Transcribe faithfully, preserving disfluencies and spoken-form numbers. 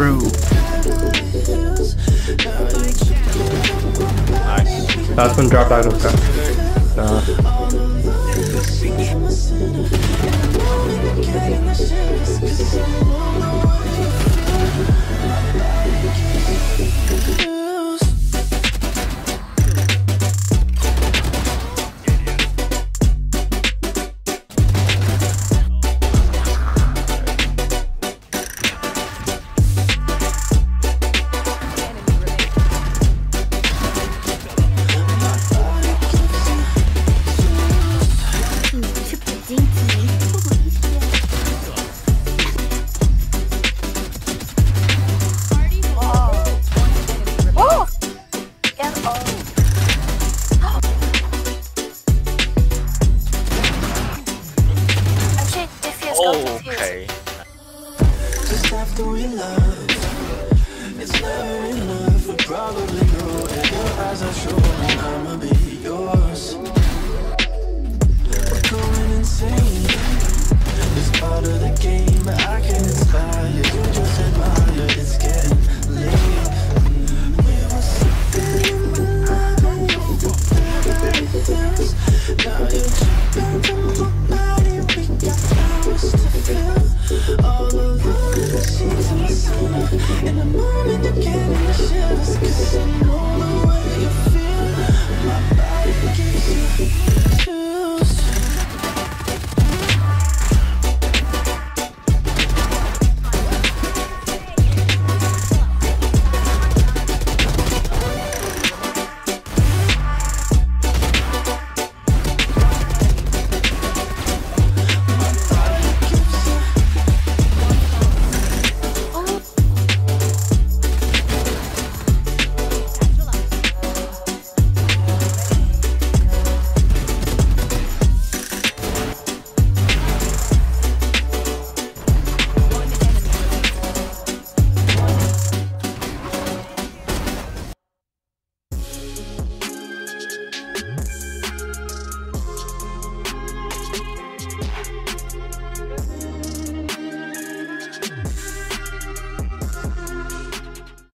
through. Nice. Last one dropped out of that. Nah. Okay. Just after we love, it's never enough. We probably grow, and your eyes are showing I'ma be yours. We're going insane. It's part of the game, but I can inspire you. Just admire, it's getting late. We were sipping in the night, now you're jumping to my body. We got hours to fill. All alone in the sheets of the sun. In the moment you're getting the shivers, 'cause I know the way you feel.